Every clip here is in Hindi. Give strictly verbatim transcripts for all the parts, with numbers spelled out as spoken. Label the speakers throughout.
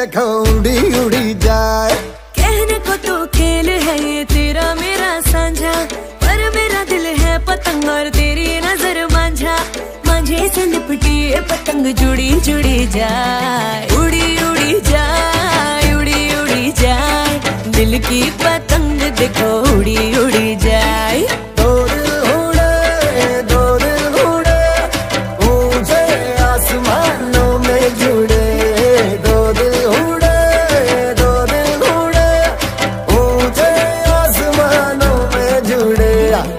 Speaker 1: देखो उड़ी उड़ी जाए।
Speaker 2: कहने को तो खेल है ये तेरा मेरा साझा, पर मेरा दिल है पतंग और तेरी नजर मांझा। मांझे से लिपटी ये पतंग जुड़ी जुड़ी जाए, उड़ी उड़ी जाए, उड़ी उड़ी जाए। दिल की पतंग देखो उड़ी उड़ी जाए।
Speaker 1: दो दिल उड़े, दो दिल उड़े, ऊंचे आसमानों में जुड़े। दो दिल उड़े, दो दिल उड़े, ऊंचे आसमानों में जुड़े।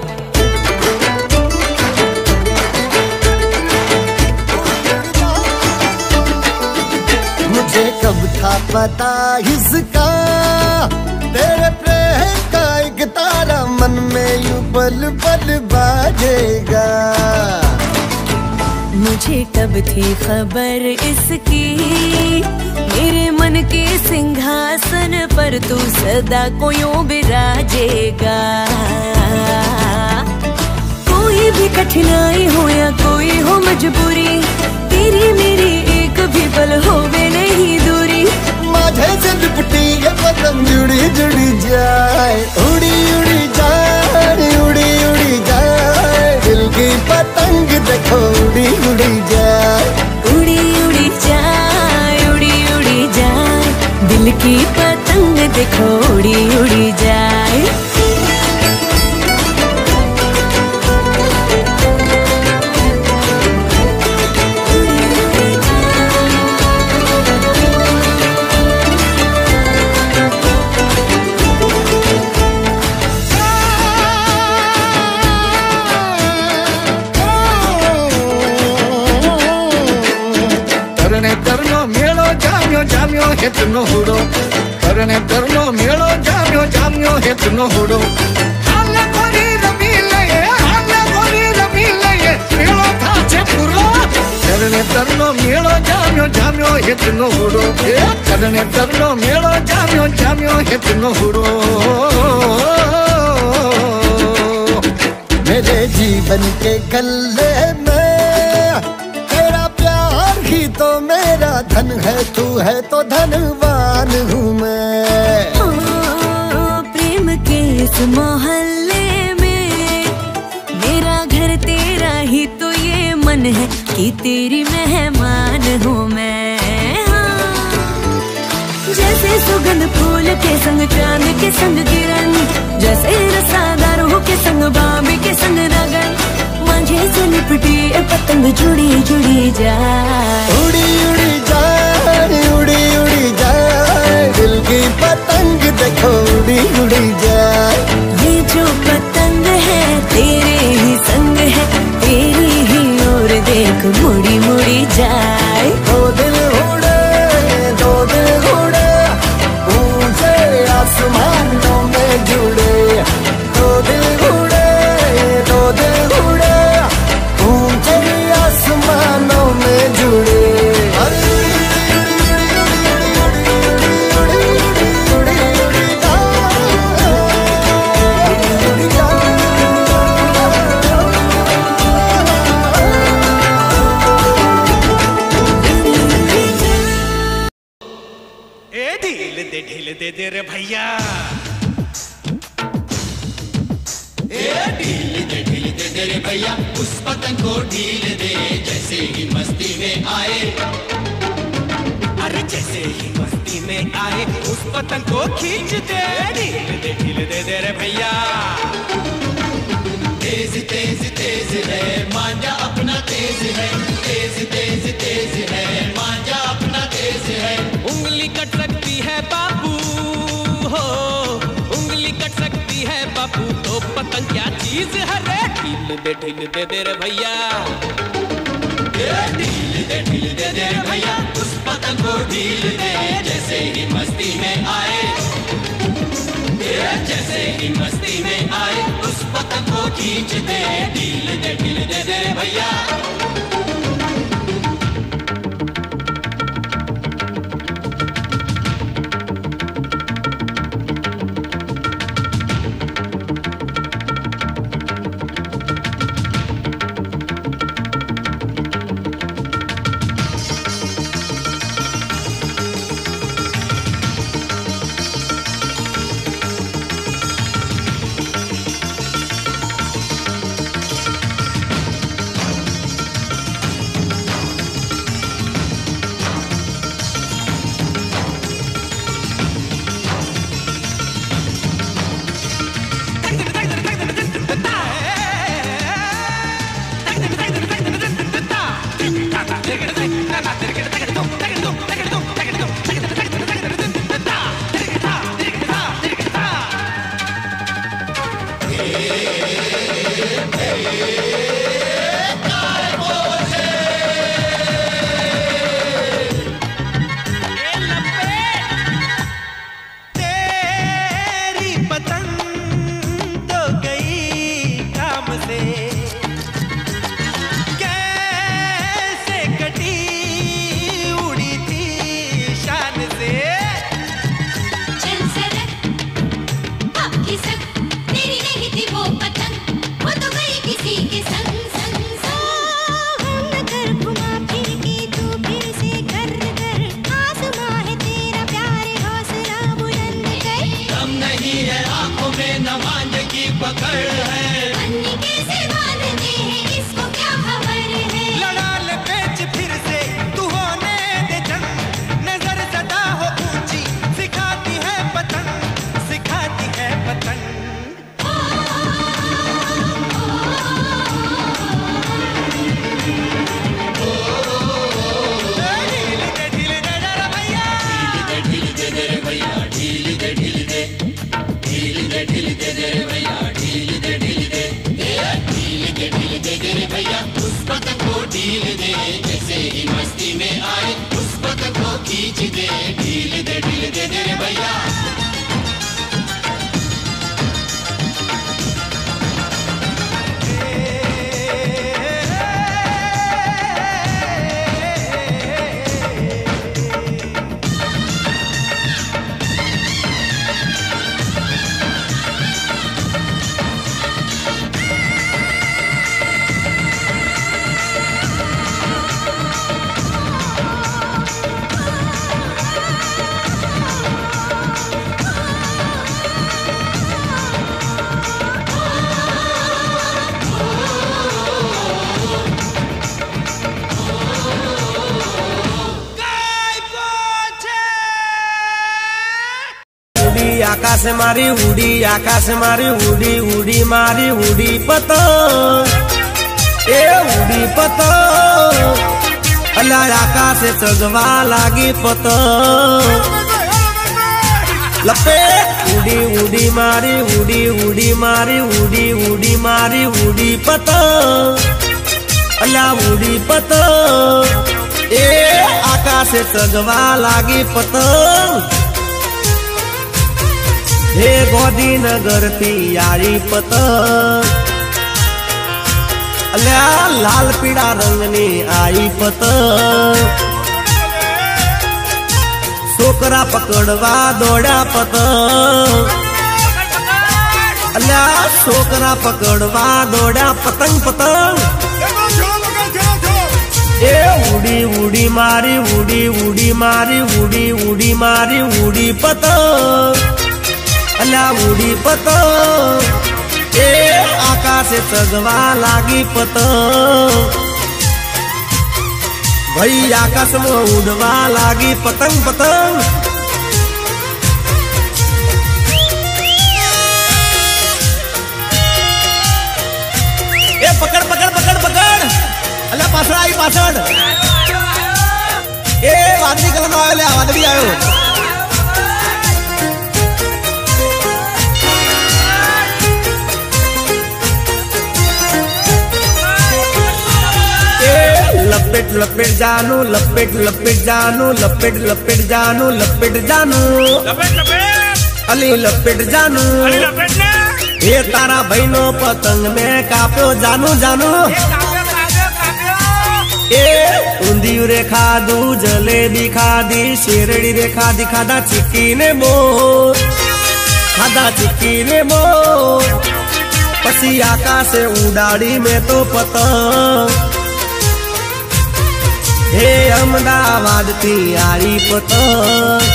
Speaker 1: मुझे कब था पता इसका, तेरे प्रेम का एक तारा मन में यूं पल पल बाजेगा।
Speaker 2: मुझे कब थी खबर इसकी, मेरे मन के सिंहासन पर तू सदा को यूं बिराजेगा। कोई भी कठिनाई हो या कोई हो मजबूरी, तेरी मेरी एक भी पल होवे नहीं दूरी।
Speaker 1: माझे से लिपटी ये पतंग जुड़ी जुड़ी जाए, उड़ी उड़ी जाए, उड़ी उड़ी जाए। दिल की पतंग देखो उड़ी उड़ी जाए,
Speaker 2: उड़ी उड़ी जाए, उड़ी उड़ी जाए। दिल की पतंग देखो उड़ी उड़ी जाए।
Speaker 1: जाम्यो हेतनो हुडो, करने करनो मेलो जाम्यो जाम्यो हेतनो हुडो। हाले गोरी रमी लये, हाले गोरी रमी लये, मेलो थाचे पुरो। करने करनो मेलो जाम्यो जाम्यो हेतनो हुडो, करने करनो मेलो जाम्यो जाम्यो हेतनो हुडो। मेरे जीवन के गल्ले में ही तो मेरा धन है, तू है तो धनवान हूँ मैं।
Speaker 2: ओ, प्रेम के इस मोहल्ले में मेरा घर तेरा ही तो ये मन है कि तेरी मेहमान हूँ मैं। हाँ। जैसे सुगंध फूल के संग चांद के संग किरण, जैसे रसादारों के संग बाबी के संग रगन। मांझे से लिपटी ये पतंग जुड़ी जुड़ी जाए,
Speaker 1: उड़ी उड़ी जाए, उड़ी उड़ी जाए। दिल की पतंग देखो उड़ी उड़ी जाए।
Speaker 2: ये जो पतंग है तेरे ही संग है, तेरी ही ओर देख मुड़ी मुड़ी जाए।
Speaker 1: दो दिल उड़े, दो दिल उड़े, ऊंचे आसमानों में जुड़े। दो दिल उड़े, दो दिल उड़े, ऊंचे आसमानों में जुड़े।
Speaker 3: ढील दे दे रे भैया, ढील दे ढील दे दे रे भैया। उस पतंग को ढील दे जैसे ही मस्ती में आए, अरे जैसे ही मस्ती में आए उस पतंग को खींच दे। ढील दे ढील दे दे रे भैया। तेज तेज तेज है मांझा अपना तेज है, तेज तेज तेज है मांझा अपना तेज है। उंगली कट सकती है बापू हो, उंगली कट सकती है बापू, तो पतंग क्या चीज है रे। ढील दे ढील दे दे रे भैया, ढील दे ढील दे दे रे भैया। उस पतंग को ढील दे जैसे ही मस्ती में आए, जैसे ही मस्ती में आए उस पतंग को खींच दे। ढील दे ढील दे दे रे भैया। ढील दे, जैसे ही मस्ती में आए उस पतंग को खींच दे, ढील दे ढील दे दे रे भैया।
Speaker 4: आकाश मारी उड़ी, आकाश मारी उड़ी, उड़ी मारी उड़ी पतंग, ए उड़ी पतंग, अल्लाह आकाश चगवा लागी पतंग, लपेट उड़ी उड़ी मारी उड़ी, उड़ी मारी उड़ी, उड़ी मारी उड़ी पतंग, अल्लाह उड़ी पतंग, ए आकाश चगवा लागी पतंग। हे गोदी नगर थी यारी पतंग, अल्लाह लाल पीड़ा रंगनी आई पतंग, छोकरा पकड़वा दौड़ा पतंग, अल्लाह छोकरा पकड़वा दौड़ा पतंग पतंग, ए उड़ी उड़ी मारी उड़ी, उड़ी मारी उड़ी, उड़ी मारी उड़ी पतंग, अल्लाह उड़ी पतंग, ए आकाश चगवा लागी पतंग, भाई आकाश में उड़वा लागी पतंग पतंग। ए पकड़ पकड़ पकड़ पकड़, अल्लाह पाछड़ आई पाछड़, ए वादड़ी कलम आयो, वादड़ी आयो, लपेट लपेट जानू, लपेट लपेट जानू, लपेट लपेट जानू, लपेट जानू, अली लपेट जानू, ये तारा बहनो पतंग में काप्यो जानू जानू, ए उंदियू रे खादू, जलेबी खादी, शेरड़ी रे खादी, खादा चिक्की ने मोर, खादा चिक्की ने मोर, पसी आकाश उड़ाड़ी में तो पतंग, हे अहमदाबाद थी यारी पतंग,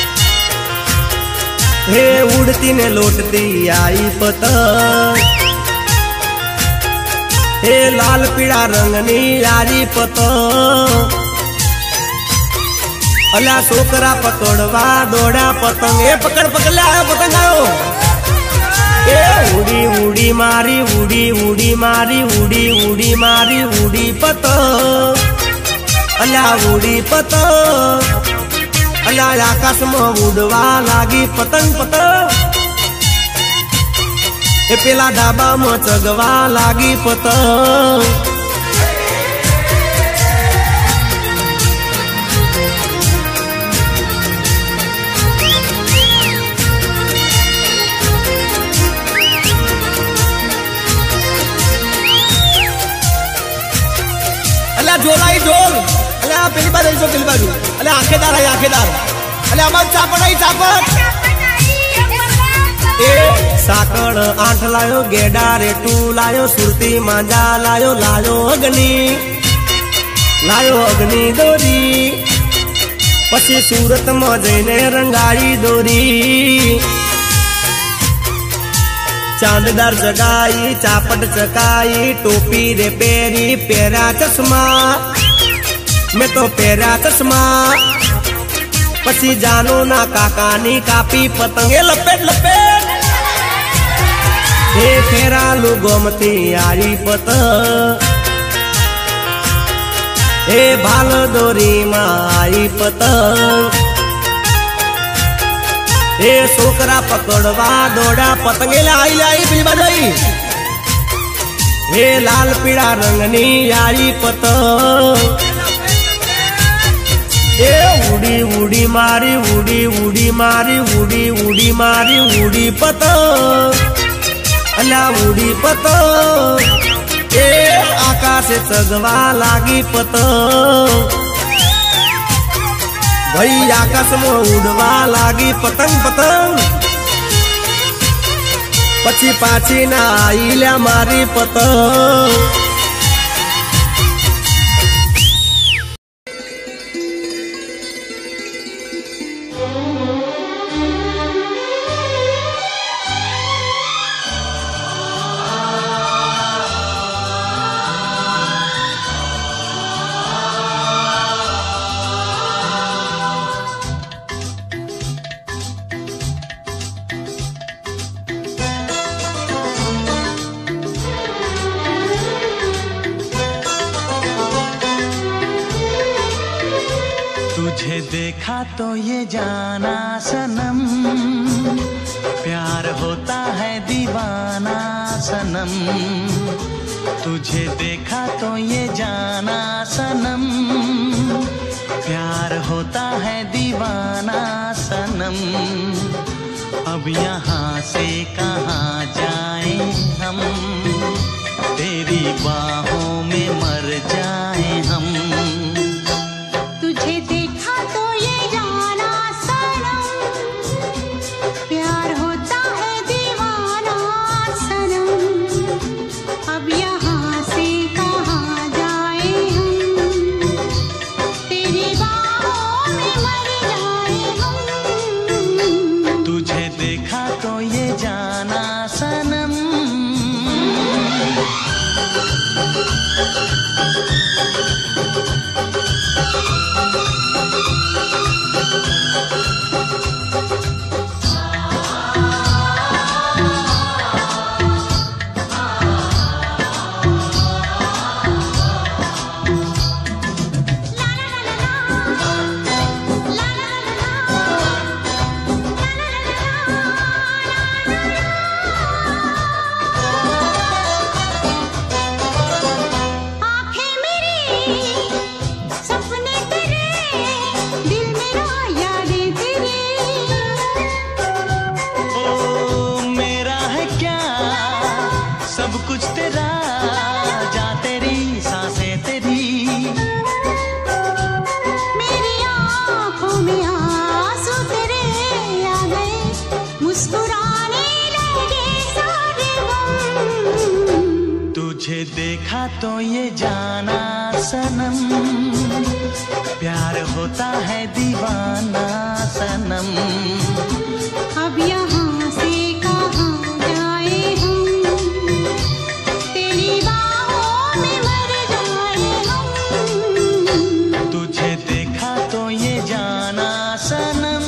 Speaker 4: हे उड़ती ने लौटती आई पतंग, हे लाल पीड़ा रंगनी यारी पतंग, अल्लाह छोकरा पकड़वा दौड़ा पतंग, ए पकड़ पकड़ ले आयो पतंग आयो, ए उड़ी उड़ी मारी उड़ी, उड़ी मारी उड़ी, उड़ी मारी उड़ी पतंग, अल्लाह उड़ी पतंग, अल्लाह आकाश में उड़वा लागी पतंग पतंग, ए पेला ढाबा में चगवा लागी पतंग, अल्लाह झोलाई झोल, अल्लाह पहली बार ऐसो पहली बार, अल्लाह आखेदार है आखेदार, अल्लाह हमार चापड़ आई चापड़, ए साकड़ आठ लायो, गेडा रेटू लायो, सुरती मांजा लायो, लायो अग्नि, लायो अग्नि दोरी, पछी सूरत में जईने रंगाई दोरी, चांददार जगाई, चापट चकाई, टोपी रे पेरी, पेरा चश्मा, मैं तो पेरा चश्मा, पसी जानो ना काकानी कापी पतंगे लपेट लपेट, हे फेरा लू गोमती आई पतंग, हे भाल दोरी माई पतंग, हे छोकरा पकड़वा दौड़ा पतंगे लाई लाई बिल बजाई, हे लाल पीड़ा रंगनी आई पतंग ए उड़ी उड़ी मारी उड़ी उड़ी मारी उड़ी उड़ी मारी उड़ी पतंग अला उड़ी पतंग ए आकाश चगवा लागी पतंग भाई आकाश में उड़वा लागी पतंग पतंग पछी पाछी ना आई ल्या मारी पतंग।
Speaker 3: तुझे देखा तो ये जाना सनम, प्यार होता है दीवाना सनम। तुझे देखा तो ये जाना सनम, प्यार होता है दीवाना सनम। अब यहाँ से कहाँ जाएं हम, तेरी बाहों में मर जाएं हम।
Speaker 5: तुझे देखा तो ये जाना सनम, प्यार होता है दीवाना सनम। अब यहाँ से कहाँ जाए हम, तेरी बाहों में मर जाए हम।
Speaker 3: तुझे देखा तो ये जाना सनम। तुझे देखा तो ये जाना सनम, प्यार होता है दीवाना सनम।
Speaker 5: अब यहाँ से कहाँ जाए हम, तेरी बाहों में मर जाए हम।
Speaker 3: तुझे देखा तो ये जाना सनम।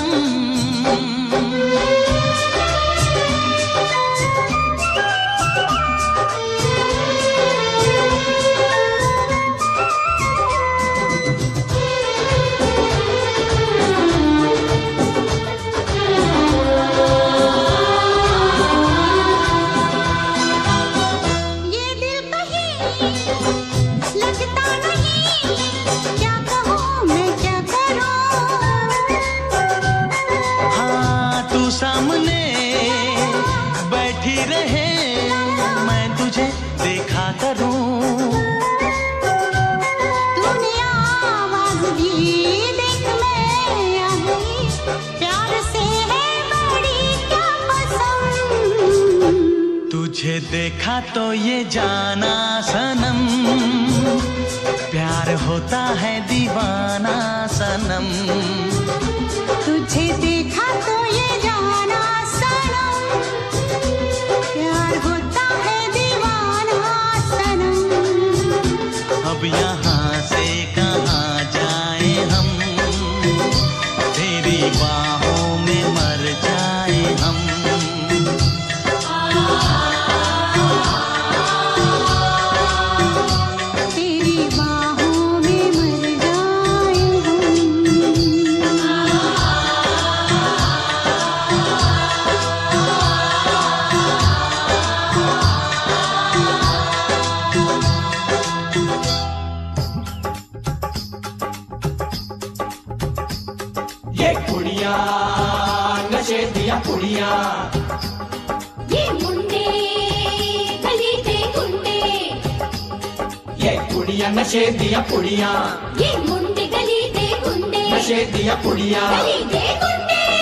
Speaker 3: सामने बैठी रहे मैं तुझे देखा करूं।
Speaker 5: तूने आवाज दी देख मैं आ गई, प्यार से है बड़ी क्या पसंद।
Speaker 3: तुझे देखा तो ये जाना सनम, प्यार होता है दीवाना सनम।
Speaker 5: तुझे देखा तो ये जाना सनम, प्यार होता है दीवाना सनम।
Speaker 3: अब यहाँ से कहाँ जाए हम, तेरी बाहों में मर जाए हम।
Speaker 5: तेरी बाहों में मर जाए हम।
Speaker 3: पुड़िया, नशे दिया पुड़िया।
Speaker 5: ये मुंडे गली दे गुंडे,
Speaker 3: ये पुड़िया नशे दिया पुड़िया,
Speaker 5: ये मुंडे गली दे गुंडे,
Speaker 3: नशे दिया पुड़िया।
Speaker 5: गली दे गुंडे।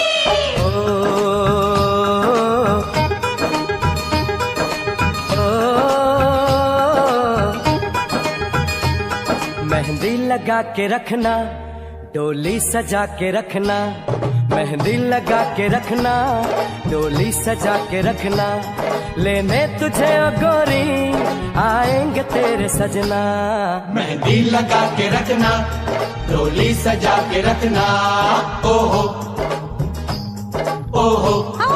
Speaker 4: मेहंदी लगा के रखना, डोली सजा के रखना, मेहंदी लगा के रखना, डोली सजा के रखना, लेने तुझे ओ गोरी आएंगे तेरे सजना।
Speaker 3: मेहंदी लगा के रखना, डोली सजा के रखना, ओहो ओहो।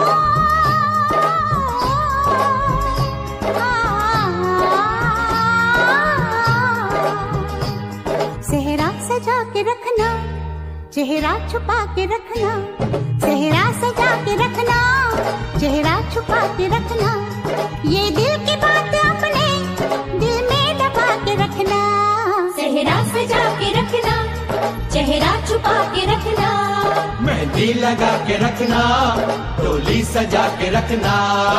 Speaker 5: सेहरा सजा के रखना, चेहरा छुपा के रखना, सेहरा सजा के रखना, चेहरा छुपा के रखना, ये दिल की बात अपने दिल में दबा के रखना। सेहरा सजा के रखना, चेहरा छुपा के रखना,
Speaker 3: मेहंदी लगा के रखना, डोली सजा के रखना।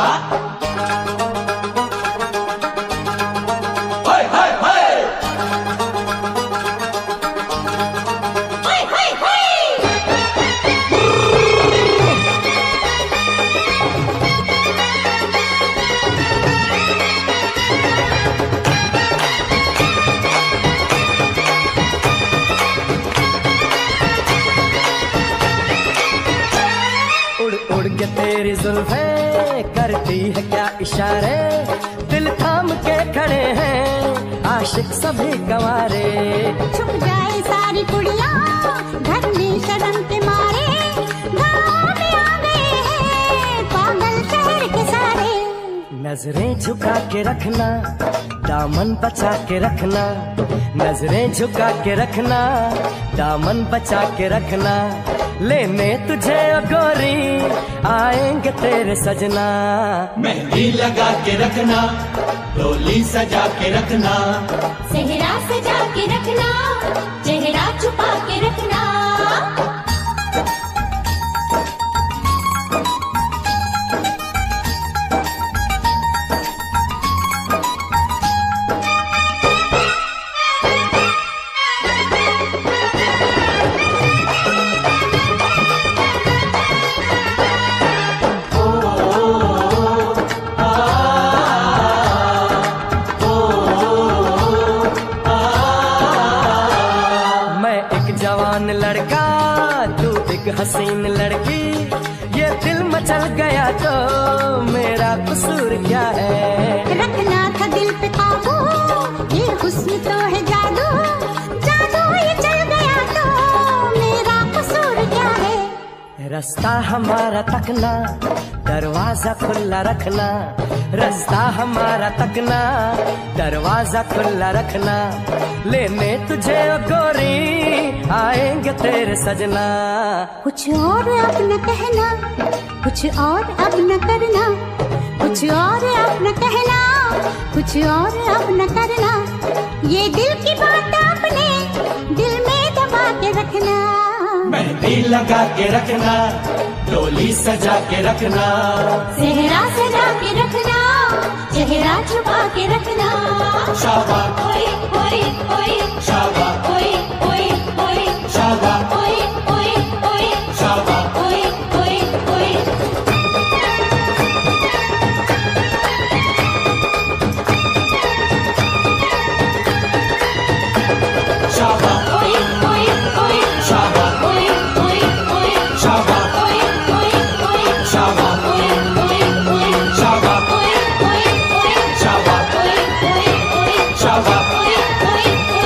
Speaker 3: हाय हाय हाय।
Speaker 5: हाय हाय हाय।
Speaker 4: उड़ उड़ के तेरी जुल्फें करती है क्या इशारे, दिल थाम के खड़े हैं आशिक सभी गंवारे।
Speaker 5: छुप जाए सारी कुड़ियाँ घर में शर्म के मारे, गाँव में आ गए हैं पागल शहर के सारे।
Speaker 4: नजरें झुका के रखना, दामन बचा के रखना, नजरें झुका के रखना, दामन बचा के रखना, लेने तुझे ओ गोरी आएंगे तेरे सजना।
Speaker 3: मेहंदी लगा के रखना, डोली सजा के रखना,
Speaker 5: सेहरा सजा के रखना, चेहरा छुपा के रखना।
Speaker 4: जवान लड़का तू एक हसीन लड़की, ये दिल मचल गया तो मेरा कसूर क्या है।
Speaker 5: रखना था दिल पे काबू, ये हुस्न तो है जादू, जादू ये चल गया तो मेरा कसूर क्या है।
Speaker 4: रास्ता हमारा तकना, दरवाजा खुला रखना, रास्ता हमारा तकना, दरवाजा खुला रखना, लेने तुझे ओ गोरी आएंगे तेरे सजना।
Speaker 5: कुछ और अब न कहना, कुछ और अब न करना, कुछ और अब न कहना, कुछ और अब न करना, ये दिल की बात अपने दिल में दबा के रखना।
Speaker 3: मेहंदी लगा के रखना, डोली सजा के रखना,
Speaker 5: सेहरा सजा के रखना, चेहरा छुपा के रखना।
Speaker 3: शाबाश
Speaker 5: ओए ओए ओए,
Speaker 3: शाबाश
Speaker 5: ओए ओए ओए,
Speaker 3: शाबाश
Speaker 5: ओए ओए ओए,
Speaker 3: शाबाश।
Speaker 5: ओए ओए ओए।
Speaker 3: शाबाश
Speaker 5: ओए ओए ओए,
Speaker 3: शाबाश
Speaker 5: ओए ओए ओए,
Speaker 3: शाबाश
Speaker 5: ओए ओए ओए,
Speaker 3: शाबाश
Speaker 5: ओए ओए ओए,
Speaker 3: शाबाश
Speaker 5: ओए ओए ओए,
Speaker 3: शाबाश
Speaker 5: ओए ओए ओए,
Speaker 3: शाबाश
Speaker 5: ओए ओए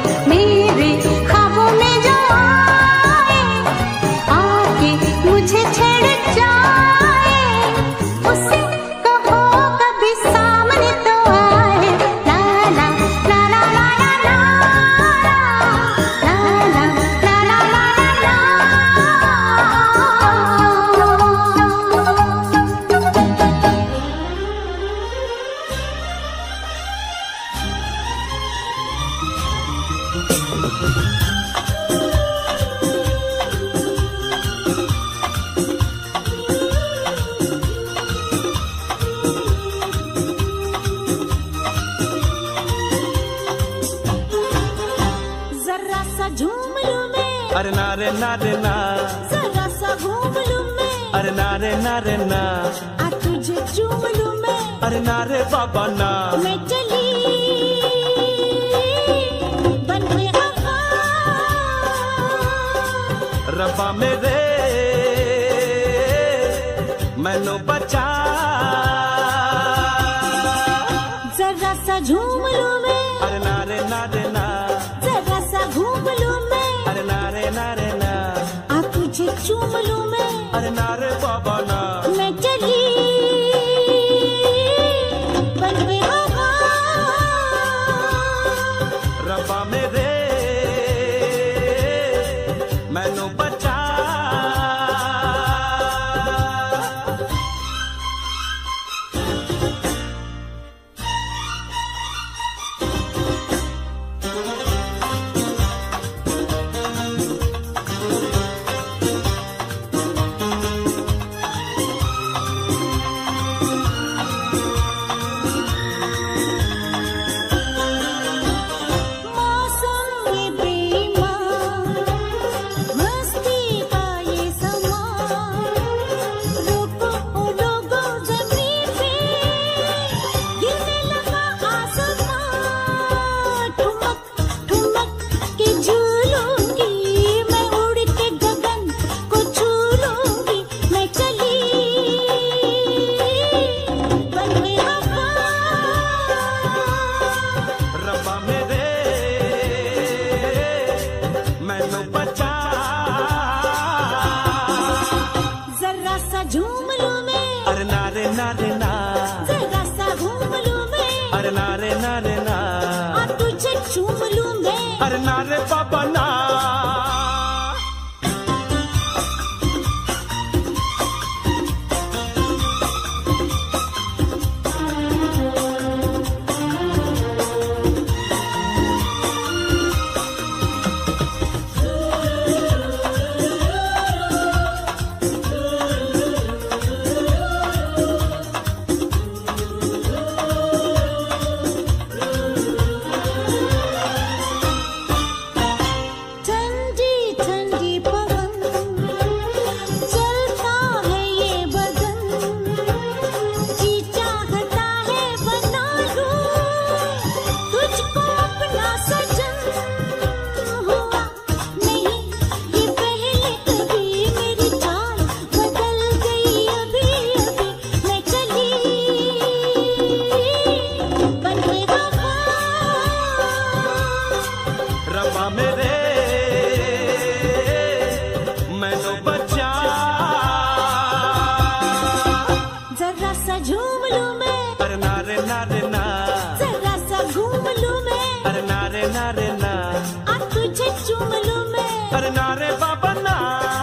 Speaker 5: मेरे ख्वाबों में जो आए, आके मुझे छेड़ जाए, उसे कहो कभी सामने तो आए। ला ला ला ला ला ला ला ला ला ला ला ला। जरा सा झूम लूं मैं,
Speaker 3: अरे नारे नारे ना,
Speaker 5: जरा सा घूम लूं मैं,
Speaker 3: अरे नारे नारे ना,
Speaker 5: आ तुझे चूम लूं मैं,
Speaker 3: अरे नारे बाबा ना,
Speaker 5: मैं चली बन के वफा।
Speaker 3: रब्बा मेरे मैनू बचा।
Speaker 5: जरा सा झूम लूं मैं,
Speaker 3: अरे नारे नारे ना,
Speaker 5: जरा सा घूम लूं मैं,
Speaker 3: अरे नारे नारे ना,
Speaker 5: आ तुझे चूम लूं मैं,
Speaker 3: अरे नारे बाबा ना,
Speaker 5: मैं चली बन के वफा।
Speaker 3: रब्बा मेरे मैनू बचा।
Speaker 5: मौसम ये बेईमान, मस्ती का ये समा, रोको ओ लोगो ज़मीं पे, गिरने लगा आसमां। ठुमक ठुमक के झूलूंगी मैं, उड़ के गगन को छू लूंगी, मैं चली बन के वफा।
Speaker 3: रब्बा मेरे मैनू बचा।
Speaker 5: जरा सा झूम लूं मैं,
Speaker 3: अरे नारे नारे ना,
Speaker 5: जरा सा घूम लूं मैं,
Speaker 3: अरे नारे नारे ना,
Speaker 5: आ तुझे चूम लूं मैं,
Speaker 3: अरे नारे बाबा ना।
Speaker 5: ठंडी ठंडी पवन चलता है ये बदन, जी चाहता है बना लूं तुझको अपना सजन। हुआ नहीं ये पहले कभी, मेरी चाल बदल गई अभी अभी, मैं चली बन के वफा।
Speaker 3: रब्बा मेरे मैनू बचा।
Speaker 5: जरा सा झूम लूं मैं,
Speaker 3: अरे नारे नारे ना,
Speaker 5: जरा सा घूम लूं मैं,
Speaker 3: अरे नारे नारे ना,
Speaker 5: आ तुझे चूम लूं मैं,
Speaker 3: अरे नारे बाबा ना।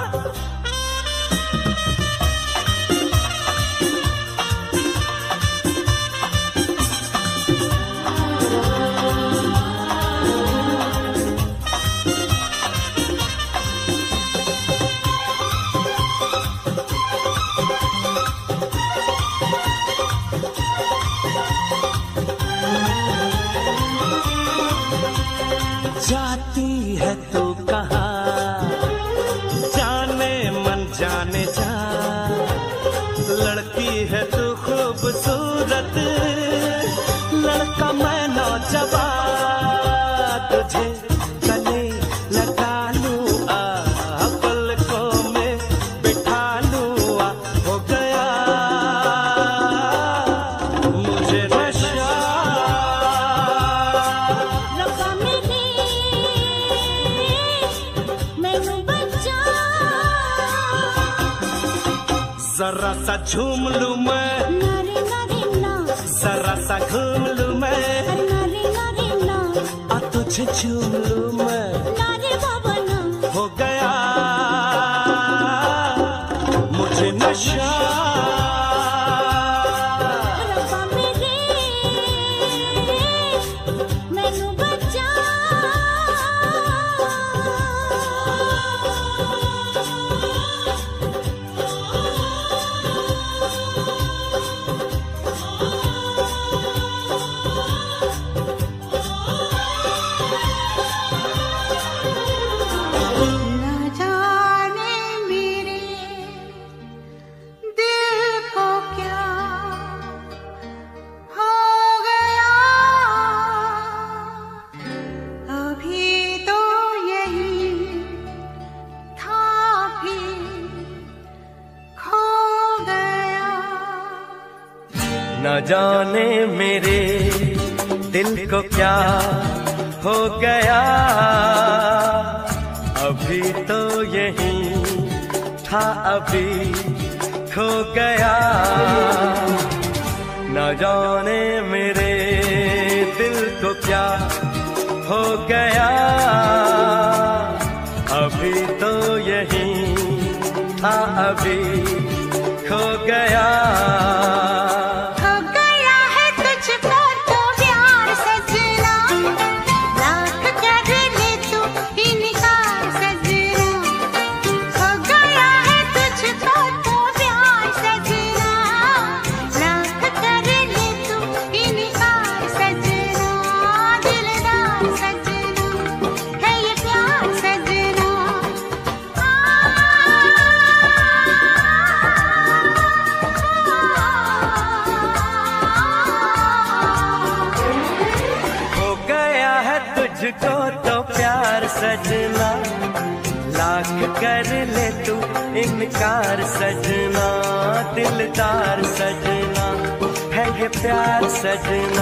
Speaker 3: जाती है तू कहाँ, जाने मन जाने जा, लड़की है तू खूबसूरत, लड़का मैं नौजवान, तुझे गले लगा लूं आ, पलकों में बिठा लूं आ, हो गया मुझे नशा।
Speaker 5: रब्बा मेरे
Speaker 4: जरा सा झूम लूं मैं,
Speaker 5: नारे नारे ना,
Speaker 4: जरा सा घूम लूं मैं,
Speaker 5: नारे नारे ना,
Speaker 4: आ तुझे झूम लूं मैं,
Speaker 5: नारे बाबा ना,
Speaker 4: हो गया मुझे नशा।
Speaker 5: रब्बा मेरे मैनू बचा।
Speaker 4: न जाने मेरे दिल को क्या हो गया, अभी तो यही था अभी खो गया। न जाने मेरे दिल को क्या हो गया, अभी तो यही था अभी खो गया। तुझको तो प्यार सजना, लाख कर ले तू इनकार सजना, दिलदार सजना है ये प्यार सजना।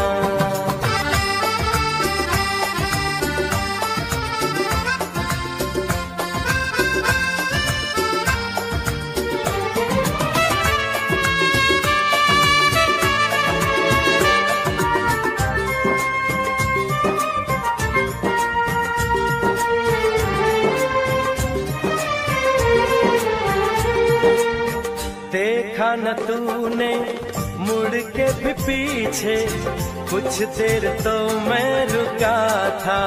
Speaker 4: देखा न तूने मुड़ के भी पीछे, कुछ देर तो मैं रुका था।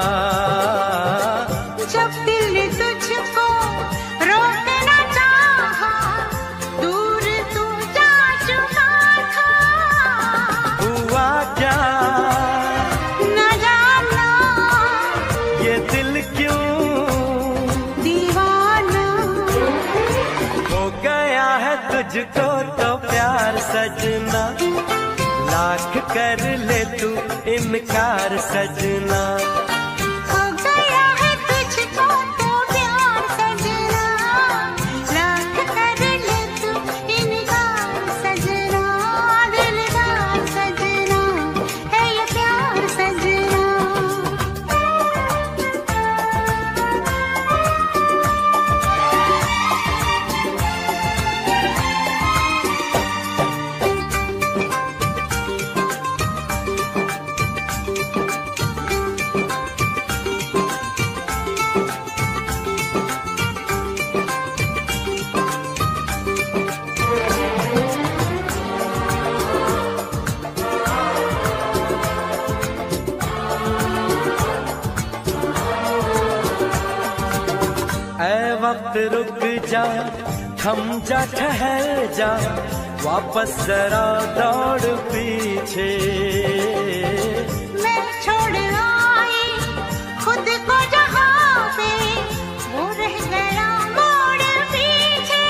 Speaker 5: जब दिल तुझको रोकना चाहा, दूर तू जा चुका था।
Speaker 4: हुआ क्या
Speaker 5: न जाना
Speaker 4: ये दिल क्यों
Speaker 5: दीवाना
Speaker 4: हो गया है तुझको तो प्यार सजना, लाख कर ले तू इनकार सजना।
Speaker 5: हो गया है तुझको तो प्यार सजना, लाख कर ले तू इनकार सजना, दिलदार सजना है ये प्यार सजना।
Speaker 4: ऐ वक्त रुक जा, थम जा, ठहर जा, वापस जरा दौड़ पीछे।
Speaker 5: मैं छोड़ आई खुद को जहाँ पे, वो रह गया मोड़ पीछे।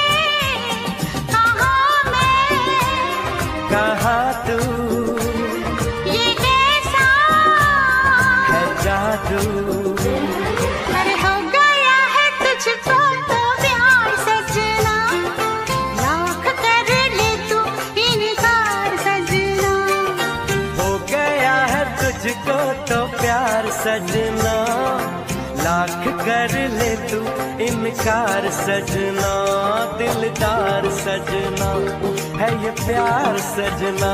Speaker 5: कहाँ मैं
Speaker 4: कहाँ तू,
Speaker 5: ये कैसा
Speaker 4: है जादू।
Speaker 5: अरे हो गया है तुझको तो प्यार सजना, लाख कर ले तू इनकार सजना।
Speaker 4: हो गया है तुझको तो प्यार सजना, लाख कर ले तू इनकार सजना, दिलदार सजना है ये प्यार सजना।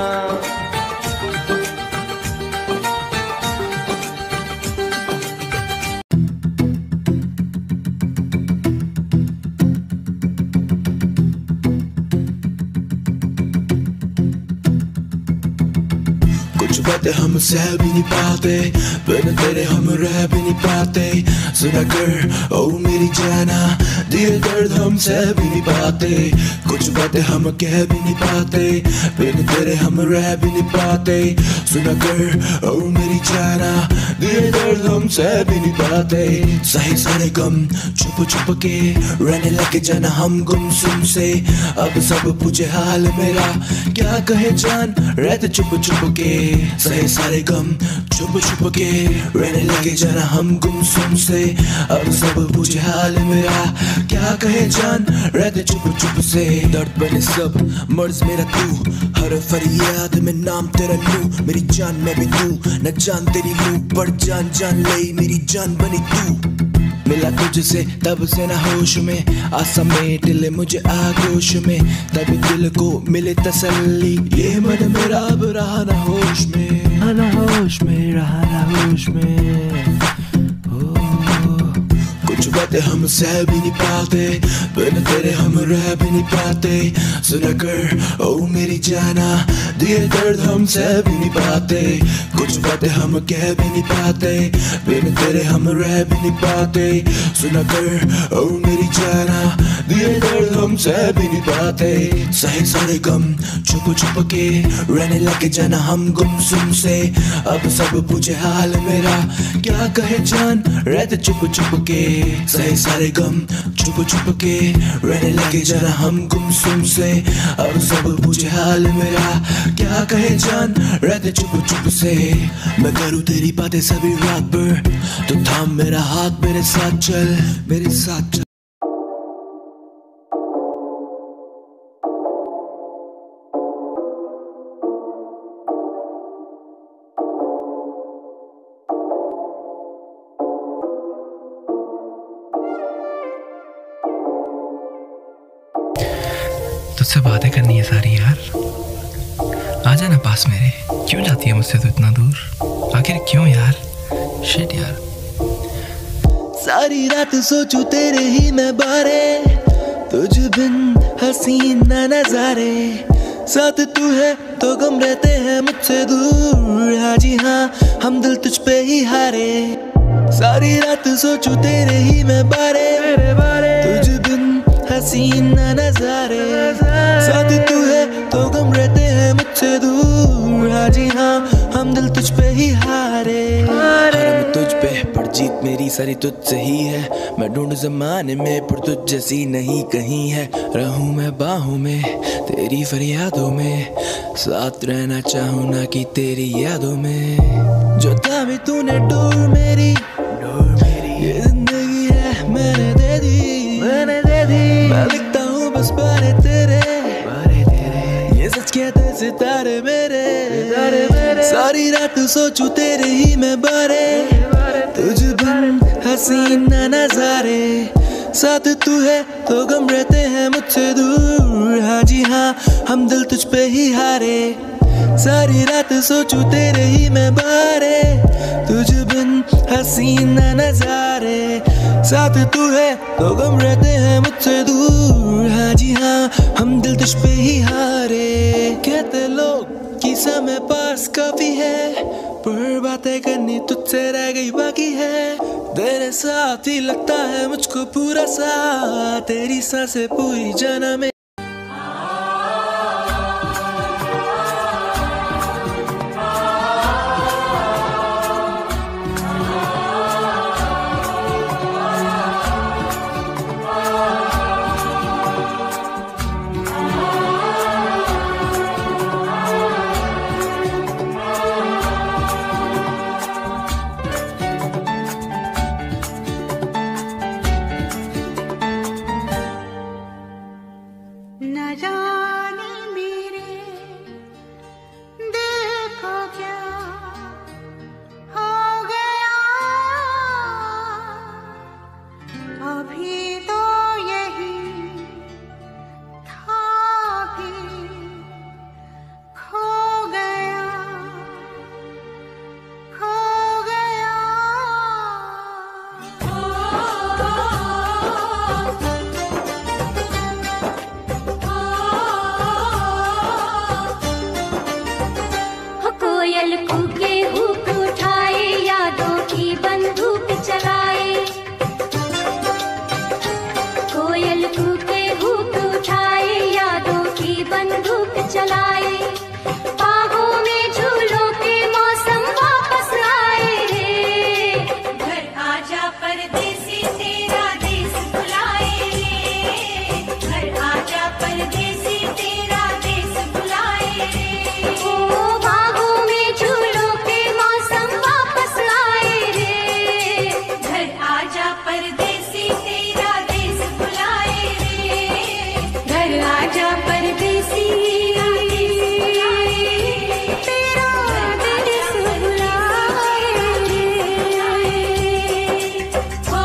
Speaker 6: कुछ बातें हम सह भी नहीं पाते, बिन तेरे हम रह भी नहीं पाते। सुना कर ओ मेरी जाना, दिए दर्द हम सह भी नहीं पाते। कुछ बातें हम कह भी नहीं पाते, बिन तेरे हम रह भी नहीं पाते। सुना कर ओ मेरी जाना, दिए दर्द हम सह भी नहीं पाते। सही सारे गम छुप छुप के रहने लगे जाना हम गुमसुम से। अब सब पूछे हाल मेरा, क्या कहे जान रहते चुप चुप के। सही सारे गम छुप छुप के रहने लगे जाना हम गुमसुम से। अब सब पूछे हाल मेरा, क्या कहे जान रहते चुप चुप से। दर्द बने सब मर्ज मेरा तू, हर फरियाद में नाम तेरा लूं। मेरी जान मैं भी तू, न जान तेरी लूं, पर जान जान ले मेरी जान बनी तू। मिला तुझसे तब से ना होश में, आ समेट ले मुझे आगोश में। तभी दिल को मिले तसल्ली, ये मन मेरा अब रहा ना होश में, ना होश में रहा ना होश में। कुछ बातें हम सह भी नहीं पाते, बिन तेरे हम रह भी नहीं पाते। सुना कर ओ मेरी जाना, दिए दर्द हम सह भी नहीं पाते। कुछ बातें हम कह भी नहीं पाते, बिन तेरे हम रह भी नहीं पाते। सुना कर ओ मेरी जाना, दिए दर्द हम सह भी नहीं पाते। सही सारे गम छुप छुप के रहने लगे जाना हम गुमसुम से। अब सब पूछे हाल मेरा, क्या कहे जान रहते चुप चुप के। सही सारे गम छुप छुप के रहने लगे जाना हम गुमसुम से। अब सब पूछे हाल मेरा, क्या कहे जान रहते चुप चुप से। मैं करूँ तेरी बातें सभी रात भर, तो थाम मेरा हाथ मेरे साथ चल, मेरे साथ चल।
Speaker 7: तुझसे बातें करनी है सारी यार, आ जाना पास मेरे। क्यों जाती है मुझसे तू इतना दूर, आखिर क्यों यार? शिट यार।
Speaker 6: सारी रात सोचूं तेरे ही मैं बारे, तुझ बिन हसीन न नजारे। साथ तू है तो गम रहते हैं मुझसे दूर। हाँ जी हाँ हम दिल तुझ पे ही हारे। सारी रात सोचूं तेरे ही मैं बारे, तुझ बिन हसीन न नजारे। साथ तू है तो गम रहते हैं मुझसे दूर। हाँ जी हाँ हम दिल तुझ पे ही हारे। हारे तुझ पे पर जीत मेरी सारी तुझसे ही है। मैं ढूंढ जमाने में पर तुझ जैसी नहीं कहीं है। रहूं मैं बाहों में तेरी फरियादों में, साथ रहना चाहूं ना कि तेरी यादों में। जो था भी तूने डोर मेरी, डोर मेरी ये जिंदगी है मैंने दे दी, मैंने दे दी। मैं लिखता हूँ बस बारे तेरे, बारे तेरे। ये सच कहते सितारे मेरे, सितारे मेरे। सारी रात सोचूं तेरे ही मैं बारे, तुझ बिन हसीन न नजारे। साथ तू है तो गम रहते हैं मुझसे दूर। हाँ जी हाँ हम दिल तुझ पे ही हारे। सारी रात सोचूं तेरे ही मैं बारे, तुझ बिन हसीन न नजारे। साथ तू है तो गम रहते हैं मुझसे दूर। हाँ जी हाँ हम दिल तुझ पे ही हारे। कहते लोग कि समय पास काफी है, पर बातें करनी तुझसे रह गई बाकी है। तेरे साथ ही लगता है मुझको पूरा सा, तेरी सांसें पूरी जाना में।
Speaker 2: परदेसी तेरा देश बुलाए रे, घर आजा परदेसी तेरा देश बुलाए रे। हो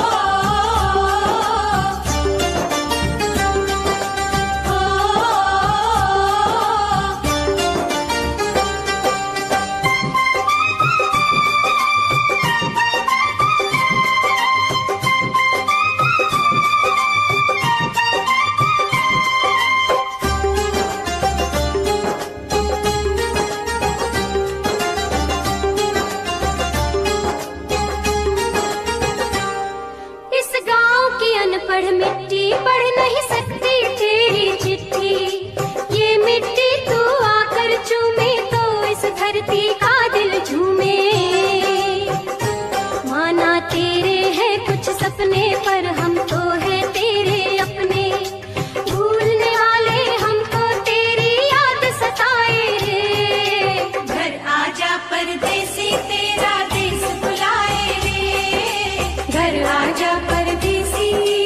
Speaker 2: इस गांव की अनपढ़ मिट्टी पढ़ नहीं सकती तेरी चिट्ठी, ये मिट्टी तू आकर चूमे तो इस धरती का दिल झूमे। माना तेरे हैं कुछ सपने पर हम तो है तेरे अपने, भूलने वाले हमको तेरी याद सताए रे। घर आजा परदेसी तेरा देश बुलाए रे, घर आजा परदेसी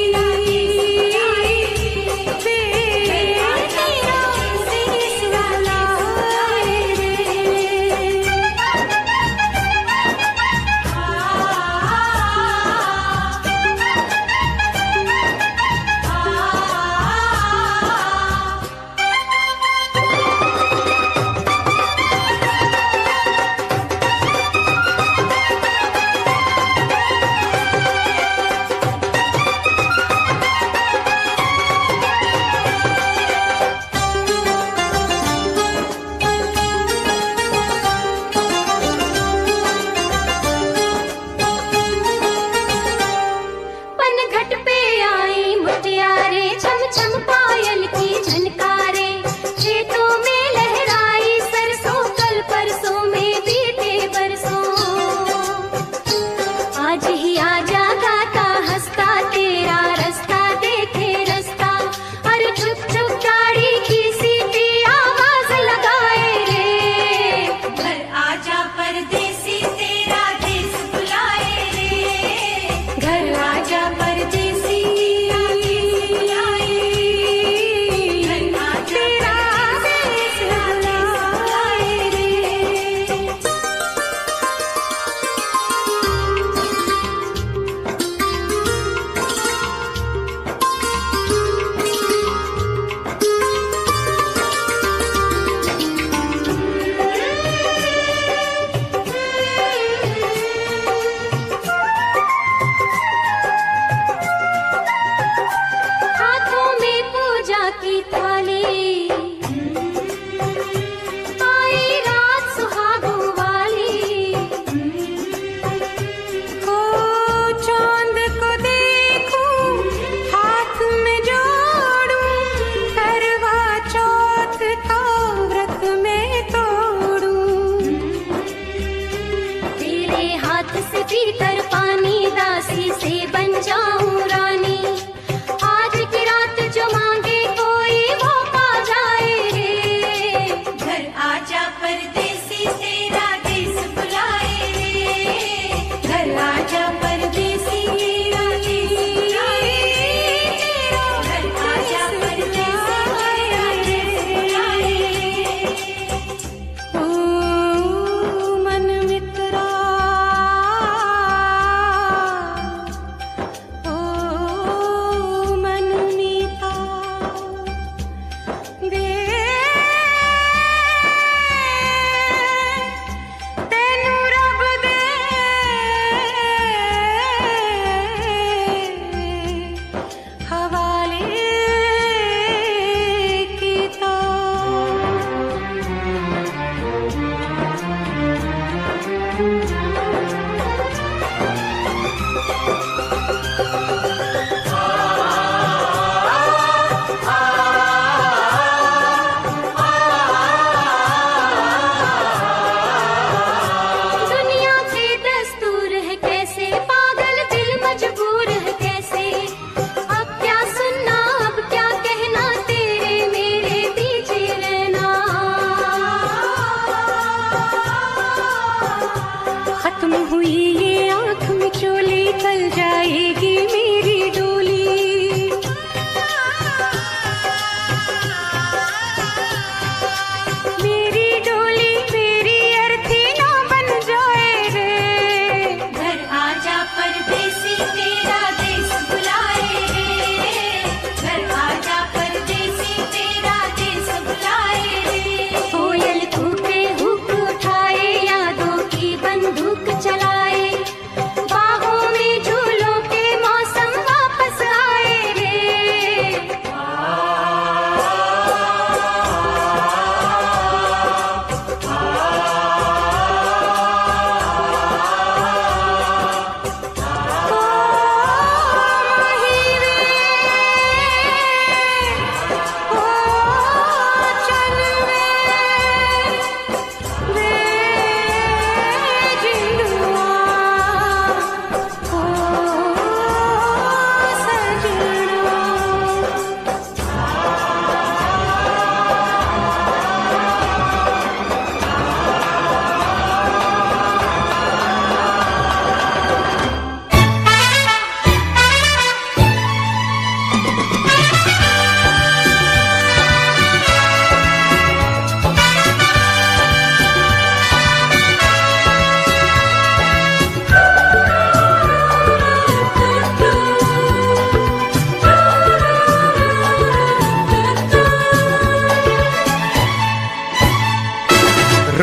Speaker 2: तेरा देश बुलाए रे।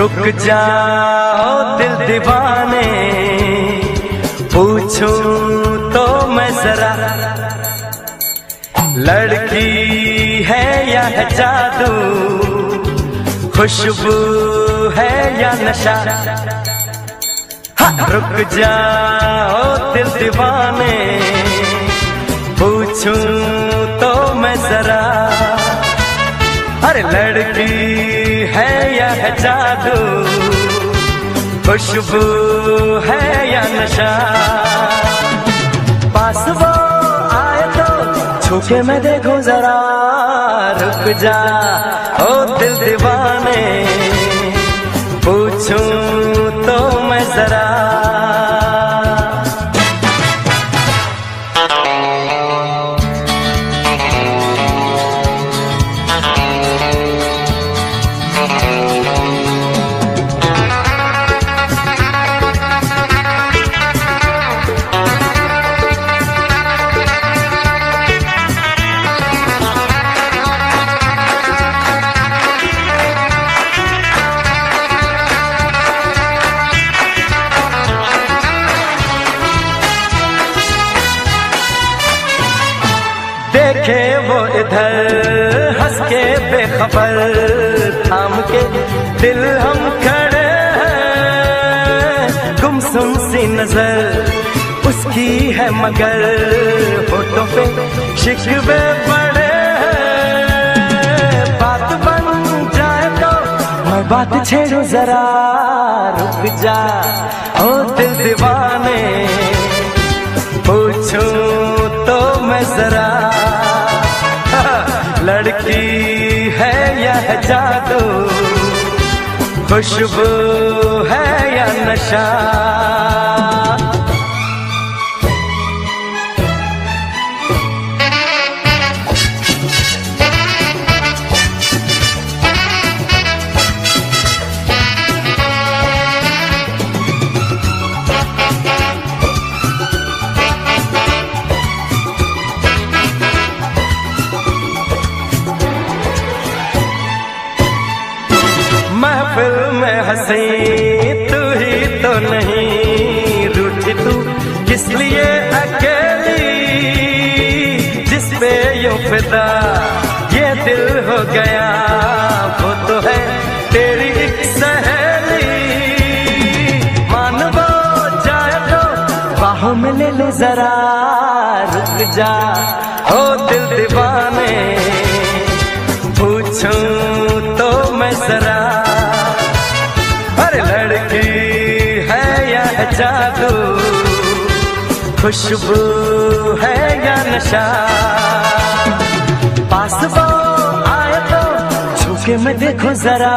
Speaker 8: रुक जाओ दिल दीवाने, पूछूं तो मैं जरा, लड़की है या है जादू, खुशबू है या नशा। हाँ, रुक जाओ दिल दीवाने, पूछूं तो मैं जरा, अरे लड़की है या है जादू, खुशबू है या नशा। पास वो आए तो छूके मैं देखूं जरा, रुक जा ओ दिल दीवाने, पूछूं तो मैं जरा। देखे वो इधर हंस के बेखबर, थाम के दिल हम खड़े हैं, गुमसुम सी नजर उसकी है मगर, होठों पे शिकवे पड़े हैं। बात बन जाए तो मैं बात छेड़ू जरा, रुक जा ओ दिल दीवाने, पूछूं तो मैं जरा, लड़की है या है जादू, खुशबू है या नशा। महफिल में हंसी तू ही तो नहीं, रूठी तू किस लिए अकेली, जिस पे यूं फिदा ये दिल हो गया, वो तो है तेरी एक सहेली। मान वो जाए तो बाहों में ले ले जरा, रुक जा ओ दिल दीवाने, पूछूं तो मैं जरा, अरे लड़की है या है जादू, खुशबू है या नशा। पास वो आए तो छूके मैं देखूं जरा,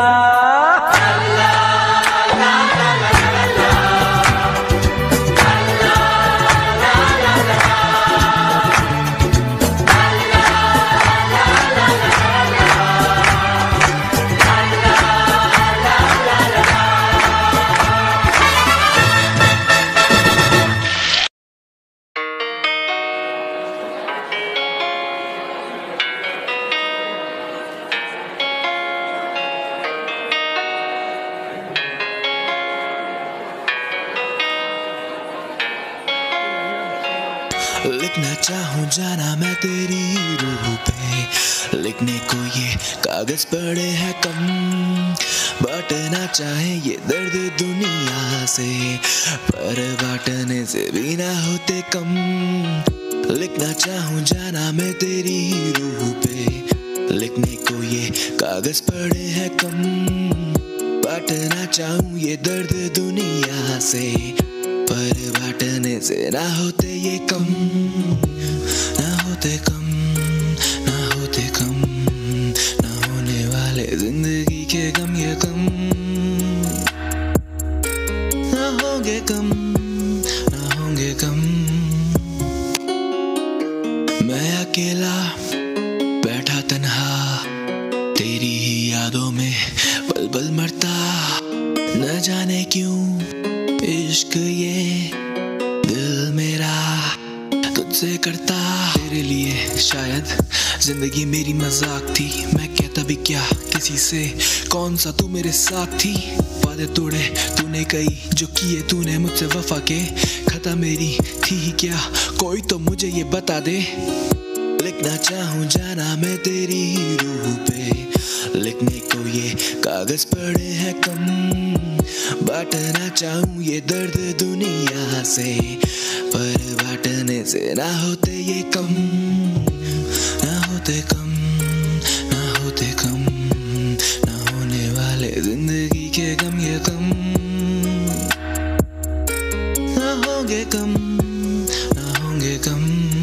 Speaker 6: लिखना चाहूँ जाना मैं तेरी रूह पे, लिखने को ये कागज पड़े हैं कम, बांटना चाहे ये दर्द दुनिया से, पर बांटने से भी ना होते कम। लिखना चाहूँ जाना मैं तेरी रूह पे, लिखने को ये कागज पड़े हैं कम, बांटना चाहूँ ये दर्द दुनिया से, पर बांटने से ना होते ये कम, ना होते कम, ना होते कम, ना होने वाले जिंदगी के गम ये कम, ना होंगे कम, ना होंगे कम। मैं अकेला बैठा तन्हा, तेरी ही यादों में पल पल मरता, न जाने क्यों इश्क ये दिल मेरा तुझसे करता। तेरे लिए शायद जिंदगी मेरी मजाक थी, मैं क्या तभी क्या किसी से, कौन सा तू मेरे साथ थी, वादे तोड़े तूने कई, जो किए तूने मुझसे वफा के, खता मेरी थी ही क्या, कोई तो मुझे ये बता दे। लिखना चाहूँ जाना मैं तेरी रूह पे, लिखने को ये कागज पड़े हैं कम, बांटना चाहूँ ये दर्द दुनिया से, पर बांटने से ना होते ये कम, ना होते कम, ना होते कम, ना होने वाले जिंदगी के गम ये कम, ना होंगे कम, ना होंगे कम।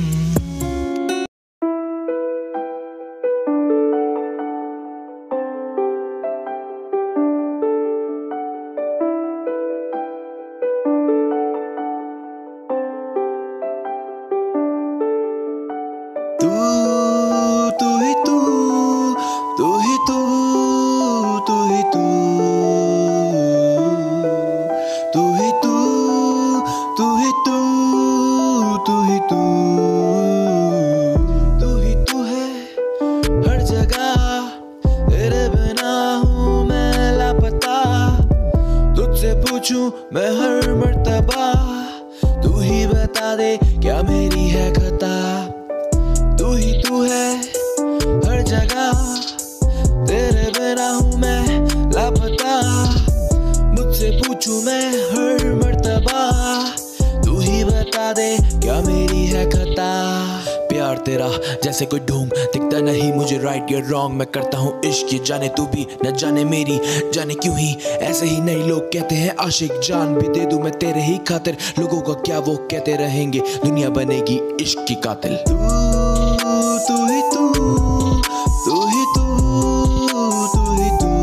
Speaker 6: मैं हर मर्तबा, तू ही बता दे क्या मेरी है खता, तू ही तू है हर जगह, तेरे बिना हूँ मैं लापता, मुझसे पूछूं मैं हर मर्तबा, तू ही बता दे क्या मेरी है खता। प्यार तेरा जैसे कोई ढूंढ दिखता नहीं मुझे, राइट या रॉन्ग मैं करता हूँ इश्क, ये जाने तू भी न जाने मेरी, जाने क्यों ही ऐसे ही नए लोग कहते हैं आशिक, जान भी दे दूं मैं तेरे ही खातिर, लोगों का क्या वो कहते रहेंगे, दुनिया बनेगी इश्क की कातिल। तू तू ही तू, तू ही तू, तू ही तू,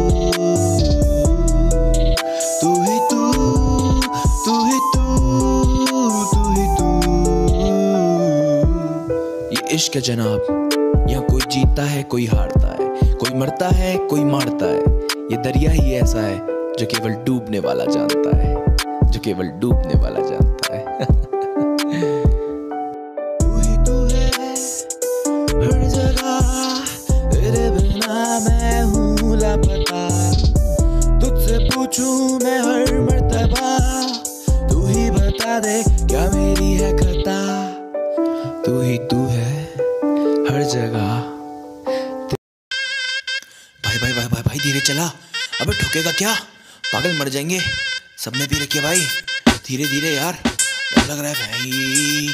Speaker 6: तू ही तू, तू ही तू, तू ही तू। ये इश्क है जनाब, यहाँ कोई जीतता है कोई हारता है, कोई मरता है कोई मारता है, ये दरिया ही ऐसा है जो केवल डूबने वाला जानता है, जो केवल डूबने वाला जानता है। तू ही तू है हर जगह, तेरे बिना मैं हूँ लापता, तुझसे पूछूं मैं हर मर्तबा, तू ही बता दे क्या मेरी है खता, तू ही तू है हर जगह। भाई भाई भाई भाई भाई धीरे चला, अबे ठुकेगा क्या, पागल मर जाएंगे, सबने भी रखिए भाई, धीरे धीरे यार, डर लग रहा है भाई।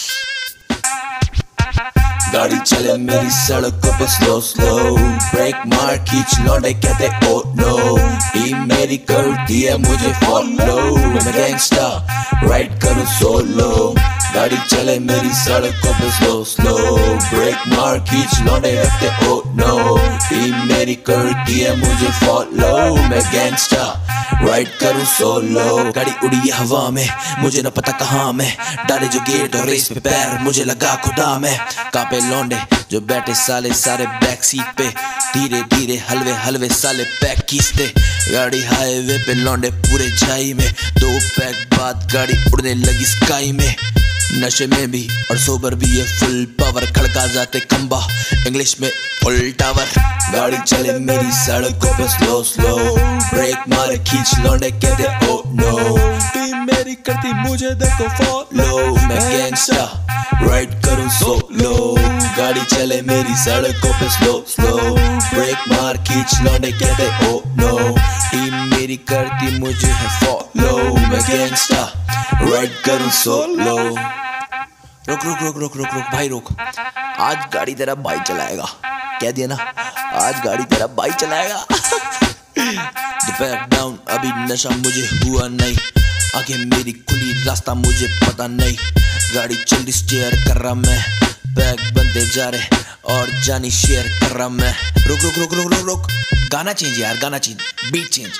Speaker 6: गाड़ी चले मेरी सड़कों पे स्लो स्लो, ब्रेक मार खींच लौंडे कहते ओ नो, टीम मेरी करती है मुझे फॉलो, मैं गैंगस्टर राइड करूँ सोलो, गाड़ी चले मेरी सड़कों पे स्लो स्लो, ब्रेक मार खींच लौंडे कहते ओ नो, टीम मेरी करती है मुझे फॉलो, मैं गैंगस्टर राइड करूँ सोलो, गाड़ी उड़ी है हवा में मुझे न पता कहाँ मैं, डाले जो गेट और रेस पे पैर मुझे लगा खुदा में, कांपे लौंडे जो बैठे साले सारे बैक सीट पे, धीरे धीरे हलवे हलवे साले पैक खींचते, गाड़ी हाईवे पे लौंडे पूरे छाई में, दो पैक बाद गाड़ी उड़ने लगी स्काई में, नशे में भी और सोबर भी ये फुल पावर, खड़का जाते खंबा इंग्लिश में फुल टावर, गाड़ी चले मेरी सड़कों पे स्लो स्लो, ब्रेक मारे खींच लौंडे कहते ओ नो, टीम मेरी करती मुझे देखो फॉलो, मैं गैंगस्टर राइड करूँ सोलो, गाड़ी चले मेरी सड़कों पे स्लो स्लो, ब्रेक मार खींच लौंडे कहते ओ नो, टीम मेरी करती मुझे है फॉलो, मैं गैंगस्टर राइड करूँ सोलो। रुक रुक रुक रुक रुक रुक भाई रुक, आज गाड़ी तेरा भाई चलाएगा, कह दिया ना, आज गाड़ी तेरा भाई चलाएगा। दोपहर डाउन अभी नशा मुझे हुआ नहीं, आंखें मेरी खुली रास्ता मुझे पता नहीं, गाड़ी जल्दी स्टेयर कर रहा मैं, बैग बनते जा रहे और जानी शेयर कर रहा मैं। रुक रुक रुक रुक रुक रुक गाना चेंज यार, गाना चेंज, बीट चेंज।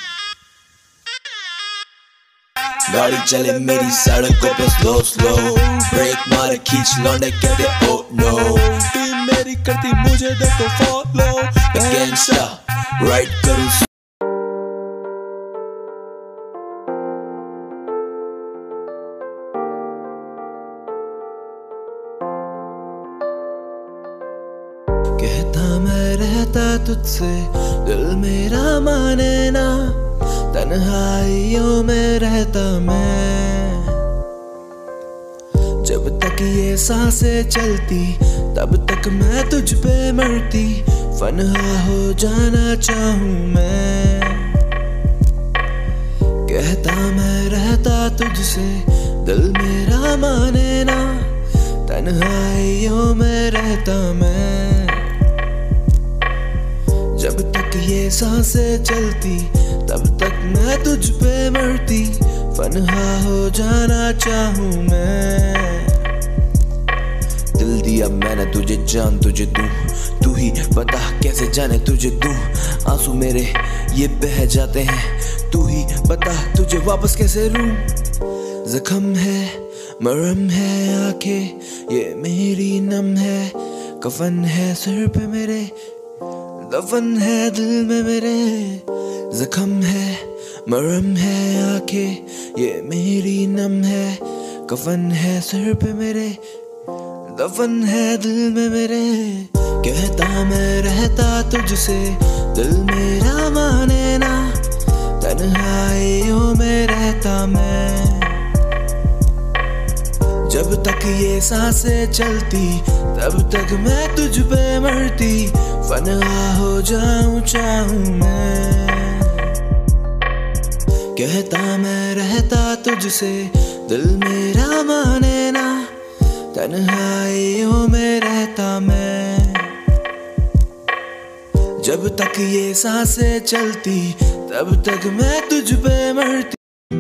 Speaker 6: गाड़ी चले मेरी सड़कों पे स्लो स्लो, ब्रेक मारे खींच लौंडे कहते ओ नो, टीम मेरी करती मुझे देखो फॉलो, गैंगस्टर राइड करूँ। कहता मैं रहता तुझसे, दिल मेरा माने ना, तन्हाइयों में रहता मैं। जब तक ये सांसें चलती तब तक मैं तुझ पे मरती, फनहा हो जाना चाहूं मैं। कहता मैं रहता तुझसे, दिल मेरा माने ना, तन्हाइयों में रहता मैं। जब तक ये सांसें चलती तब तक मैं तुझ पे मरती, फनहा हो जाना चाहूं मैं। दिल दिया मैंने तुझे, जान तुझे दूं, तू ही बता कैसे जाने तुझे दूं। आंसू मेरे ये बह जाते हैं, तू ही बता तुझे वापस कैसे लूं। जख्म है मरहम है आंखें ये मेरी नम है, कफन है सिर पे मेरे, दफन है दिल में मेरे। जख्म है मरहम है आंखें ये मेरी नम है, कफन है सिर पे मेरे, दफन है दिल में मेरे। कहता मैं रहता तुझसे, दिल मेरा माने ना, तन्हाइयों में रहता मैं। जब तक ये सांसें चलती तब तक मैं तुझ पे मरती, फना हो जाऊं चाहूं मैं। कहता मैं रहता तुझसे, दिल मेरा माने ना, तन्हाइयों में रहता मैं। जब तक ये सांसें चलती तब तक मैं तुझ पे मरती।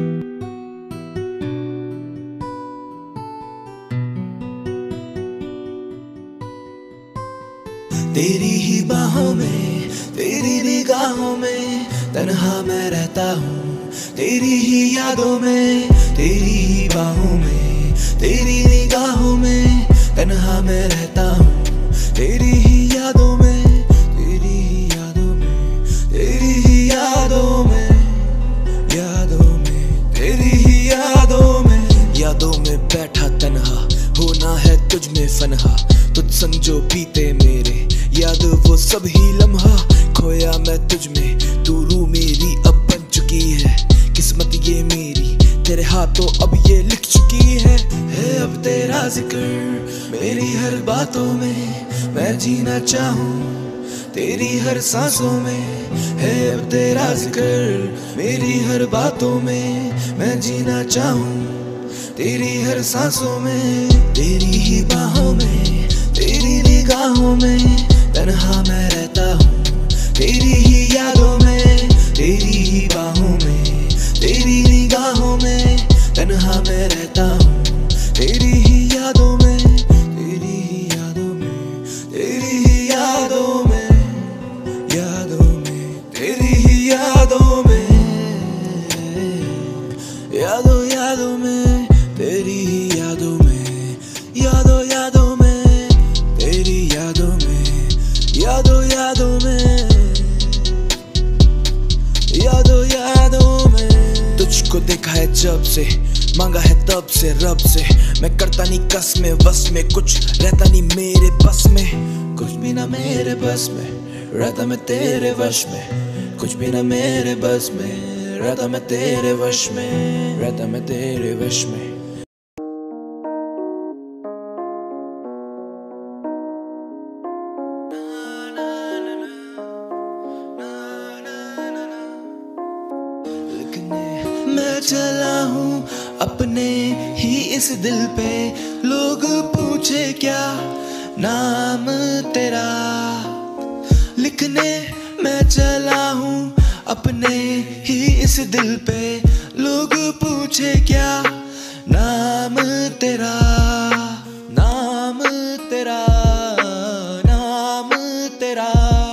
Speaker 6: तेरी ही बाहों में, तेरी निगाहों में तन्हा मैं रहता हूँ, तेरी ही यादों में, तेरी ही बाहों में, तेरी निगाहों में तन्हा मैं रहता हूँ, तेरी ही यादों में, तेरी ही यादों में, तेरी ही यादों में, यादों में, तेरी ही यादों में। यादों में बैठा तन्हा, होना है तुझ में फनहा, तुझ संग जो बीते मेरे, याद वो सब ही लम्हा। खोया मैं तुझ में, तू रूह मेरी अब बन चुकी है, किस्मत ये मेरी तेरे हाथों अब ये लिख चुकी है। है अब तेरा जिक्र मेरी हर बातों में, मैं जीना चाहूँ तेरी हर सांसों में। है अब तेरा जिक्र मेरी हर बातों में, मैं जीना चाहूँ तेरी हर सांसों में। तेरी ही बाहों में, तेरी निगाहों में तन्हा मैं रहता हूँ, तेरी ही यादों में, तेरी ही बाहों में, तेरी निगाहों में तन्हा मैं रहता हूँ, तेरी ही यादों में, तेरी ही यादों में, तेरी ही यादों में, यादों में, तेरी ही यादों में, यादों यादों में, तेरी ही यादों में, यादों यादों में, तेरी यादों में, यादों यादों में, यादों यादों में। तुझको देखा है जब से, मांगा है तब से रब से, मैं करता नहीं कस में वस में, कुछ रहता नहीं मेरे बस में। कुछ भी ना मेरे बस में, रहता मैं तेरे वश में, कुछ भी ना मेरे बस में, रहता मैं तेरे वश में, रहता मैं तेरे वश में। मैं चला हूँ अपने ही इस दिल पे, लोग पूछे क्या नाम तेरा। लिखने मैं चला हूँ अपने ही इस दिल पे, लोग पूछे क्या नाम तेरा, नाम तेरा, नाम तेरा।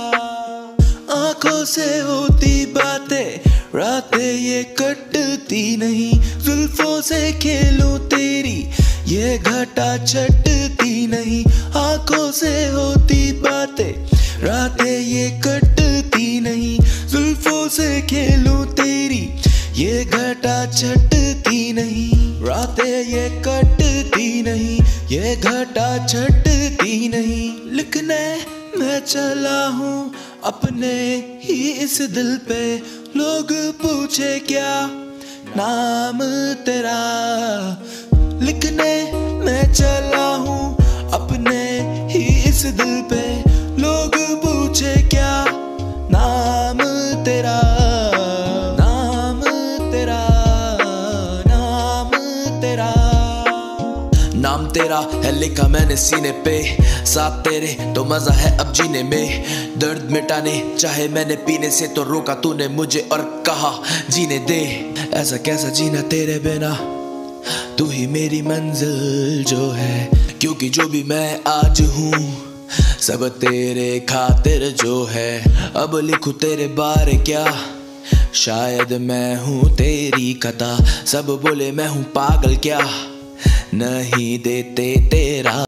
Speaker 6: आंखों से होती बातें, रातें ये कटती नहीं, जुल्फों से खेलूं तेरी ये घटा छटती नहीं। आंखों से होती बातें, रातें ये कटती नहीं, जुल्फों से खेलूं तेरी ये घटा छटती नहीं। रातें ये कटती नहीं, ये घटा छटती नहीं। लिखने मैं चला हूँ अपने ही इस दिल पे, लोग पूछे क्या नाम तेरा, लिखने मैं चला हूँ अपने ही इस दिल पे, लोग पूछे क्या नाम तेरा, नाम तेरा, नाम तेरा। नाम तेरा है लिखा मैंने सीने पे, साथ तेरे तो मजा है अब जीने में, दर्द मिटाने चाहे मैंने पीने से तो रोका तूने मुझे और कहा जीने दे, ऐसा कैसा जीना तेरे बिना, तू ही मेरी मंजिल जो है, क्योंकि जो भी मैं आज हूँ सब तेरे खातिर जो है, अब लिखूं तेरे बारे क्या, शायद मैं हूँ तेरी खता, सब बोले मैं हूँ पागल क्या, नहीं देते तेरा